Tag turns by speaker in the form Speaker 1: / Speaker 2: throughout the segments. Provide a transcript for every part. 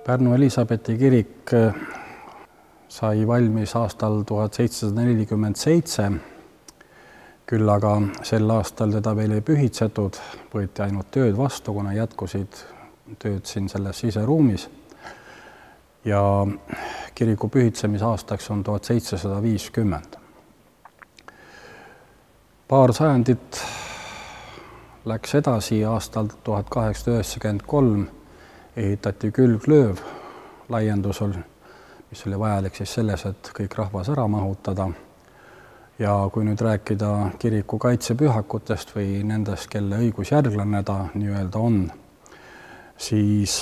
Speaker 1: Pärnu Elisabethi kirik sai valmis aastal 1747, küll aga sel aastal teda veel ei pühitsetud, võeti ainult tööd vastu, kuna jätkusid tööd siin selles siseruumis. Ja kiriku pühitsemise aastaks on 1750. Paar sajandit läks edasi, aastal 1893 ehitati külglööv laiendusel, mis oli vajalik siis selles, et kõik rahvas ära mahutada. Ja kui nüüd rääkida kiriku kaitsepühakutest või nendest, kelle õigusjärglane ta nii-öelda on, siis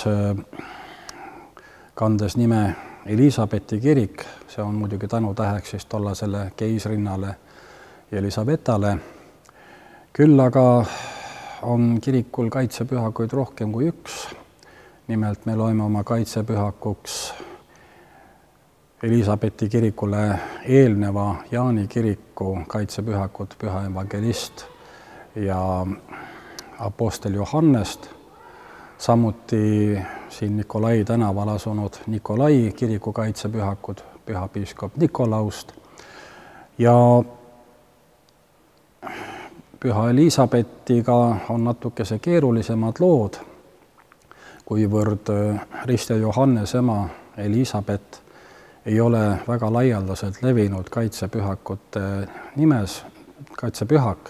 Speaker 1: kandes nime Elisabethi kirik, see on muidugi tänutäheks siis tollasele keisrinnale Elisabetale. Küll aga on kirikul kaitsepühakuid rohkem kui üks. Nimelt me loeme oma kaitsepühakuks Elisabethi kirikule eelneva Jaani kiriku kaitsepühakut, püha evangelist ja apostel Johannest, samuti siin Nikolai tänaval asunud Nikolai kiriku kaitsepühakud, pühapiiskop Nikolaust ja püha Elisabethiga on natukese keerulisemad lood, kuivõrd Rist ja Johannes ema Elisabeth ei ole väga laialdaselt levinud kaitsepühakute nimes, kaitsepühak.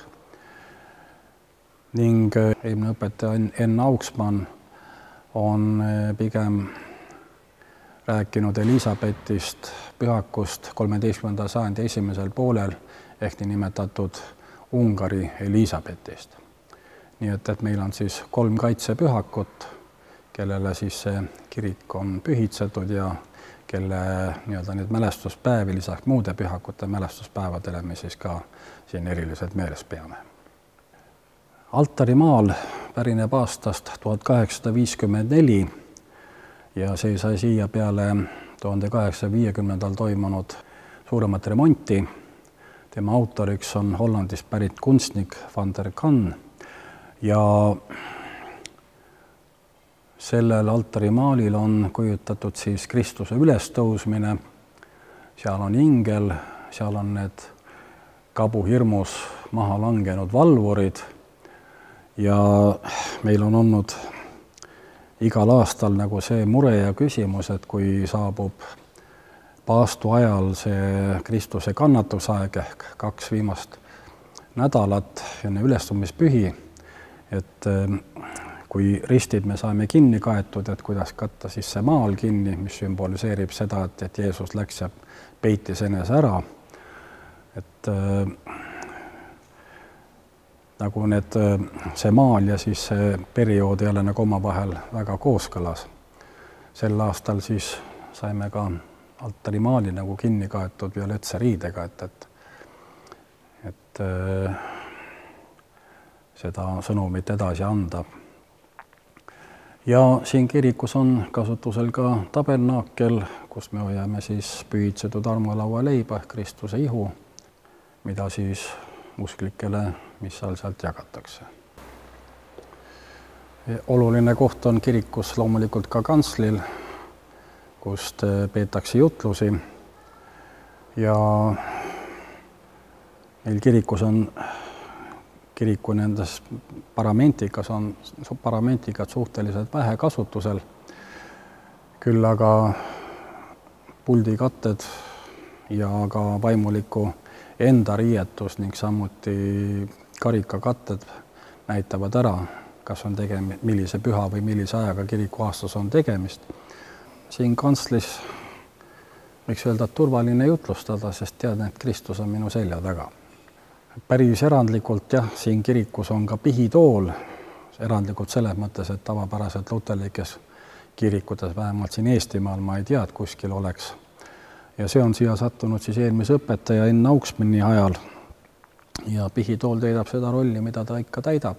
Speaker 1: Ning eelmine õpetaja Enn Auksmann on pigem rääkinud Elisabethist pühakust 13. sajandi esimesel poolel ehk nimetatud Ungari Elisabethist. Nii et meil on siis 3 kaitsepühakut, kellele siis see kirik on pühitsetud ja kelle nüüd mälestuspäevi lisaks muude pühakute mälestuspäevadele me siis ka siin eriliselt meeles peame. Altarimaal pärineb aastast 1854 ja see sai siia peale 1850. toimunud suuremat remonti. Tema autoriks on Hollandist pärit kunstnik Van der Kann ja sellel altarimaalil on kujutatud siis Kristuse ülestõusmine, seal on ingel, seal on need kabuhirmus maha langenud valvurid ja meil on olnud igal aastal nagu see mure ja küsimus, et kui saabub paastu ajal see Kristuse kannatusaeg ehk 2 viimast nädalat enne ülestumispühi, et kui ristid me saime kinni kaetud, et kuidas katta siis see maal kinni, mis sümboliseerib seda, et Jeesus läks ja peitis enese ära. Et nagu see maal ja siis see periood ei ole nagu omavahel väga kooskõlas. Sel aastal siis saime ka altarimaali nagu kinni kaetud violetse riidega, et seda sõnumit edasi anda. Ja siin kirikus on kasutusel ka tabernaakel, kus me hoiame siis pühitsetud armulaua leiba ehk Kristuse ihu, mida siis usklikele, mis sealt jagatakse. Oluline koht on kirikus loomulikult ka kantslil, kust peetakse jutlusi ja meil kirikus on kiriku nendes paramentikas on paramentikad suhteliselt vähe kasutusel, küll aga puldikatted ja ka vaimuliku enda riietus ning samuti karikakatted näitavad ära, kas on millise püha või millise ajaga kiriku aastas on tegemist. Siin kantslis võiks öelda turvaline jutlustada, sest tean, et Kristus on minu selja taga. Päris erandlikult jah, siin kirikus on ka pihitool, erandlikult selles mõttes, et tavapäraselt luterlikes kirikutes, vähemalt siin Eestimaal, ma ei tea, et kuskil oleks. Ja see on siia sattunud siis eelmise õpetaja Enn Auksmanni ajal ja pihitool täidab seda rolli, mida ta ikka täidab.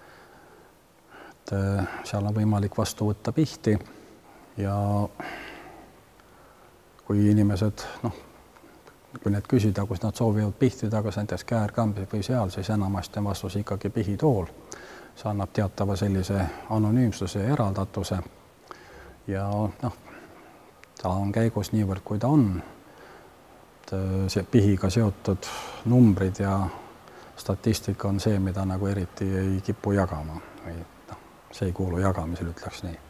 Speaker 1: Et seal on võimalik vastu võtta pihti ja kui inimesed, kui need küsida, kus nad soovivad pihtida, kas näiteks käärkambis või seal, siis enamasti on vastus ikkagi pihitool. See annab teatava sellise anonüümsuse ja eraldatuse ja noh, ta on käigus niivõrd, kui ta on. See pihiga seotud numbrid ja statistika on see, mida nagu eriti ei kipu jagama või noh, see ei kuulu jagamisel, ütleks nii.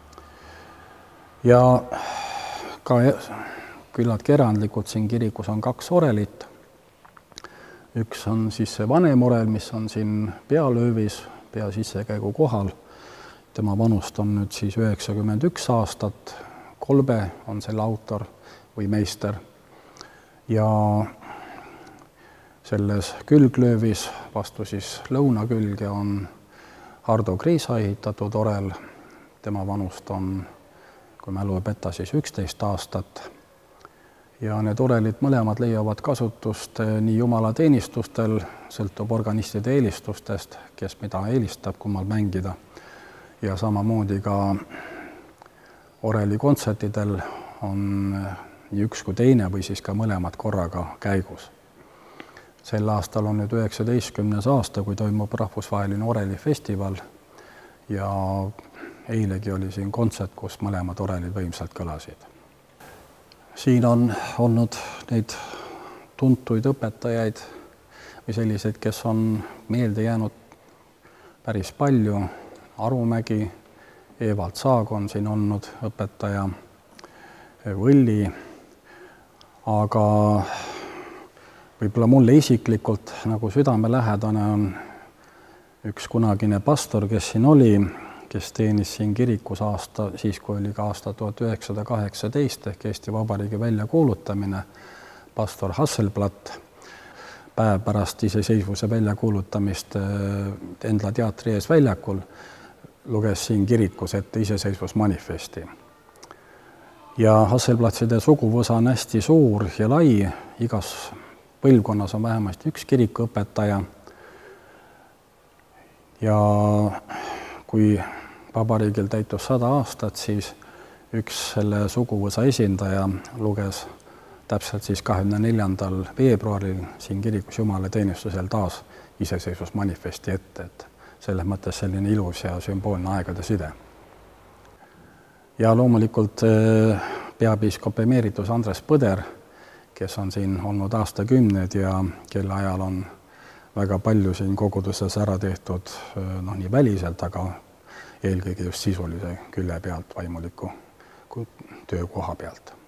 Speaker 1: Ja ka küllaltki erandlikult siin kirikus on 2 orelit. Üks on siis see vanem orel, mis on siin pealöövis, pea sissekäigu kohal. Tema vanust on nüüd siis 91 aastat. Kolbe on selle autor või meister. Ja selles külglöövis vastu siis lõunakülge on Hardo Kriisa ehitatud orel. Tema vanust on, kui mälu ei peta, siis 11 aastat. Ja need orelid mõlemad leiavad kasutust nii jumalateenistustel, sõltub organistide eelistustest, kes mida eelistab, kummal mängida. Ja samamoodi ka oreli kontsertidel on nii üks kui teine või siis ka mõlemad korraga käigus. Sel aastal on nüüd 19. aasta, kui toimub rahvusvaheline orelifestival ja eilegi oli siin kontsert, kus mõlemad orelid võimsalt kõlasid. Siin on olnud neid tuntuid õpetajaid või selliseid, kes on meelde jäänud päris palju. Arumägi, Evald Saag on siin olnud õpetaja, Võlli, aga võib-olla mulle isiklikult nagu südamelähedane on üks kunagine pastor, kes siin oli, kes teenis siin kirikus siis, kui oli ka aasta 1918 ehk Eesti Vabariigi väljakuulutamine, pastor Hasselblatt. Päev pärast iseseisvuse väljakuulutamist Endla teatri ees väljakul luges siin kirikus ette iseseisvusmanifesti. Ja Hasselblattide suguvõsa on hästi suur ja lai, igas põlvkonnas on vähemasti üks kirikuõpetaja. Ja kui vabariigil täitus 100 aastat, siis üks selle suguvõsa esindaja luges täpselt siis 24. veebruaril siin kirikus jumalateenistusel taas iseseisvusmanifesti ette, et selles mõttes selline ilus ja sümboolne aegade side. Ja loomulikult peapiiskop emeritus Andres Põder, kes on siin olnud aastakümned ja kelle ajal on väga palju siin koguduses ära tehtud nii väliselt, aga eelkõige just sisulise külje pealt, vaimuliku töökoha pealt.